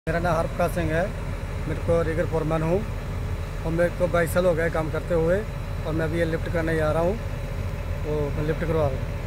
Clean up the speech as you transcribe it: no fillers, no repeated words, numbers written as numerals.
मेरा नाम हरप्रकाश सिंह है। मेरे को रीगर फोरमैन हूँ और मेरे को 22 साल हो गए काम करते हुए और मैं अभी ये लिफ्ट करने जा रहा हूँ, तो मैं लिफ्ट करवा रहा हूँ।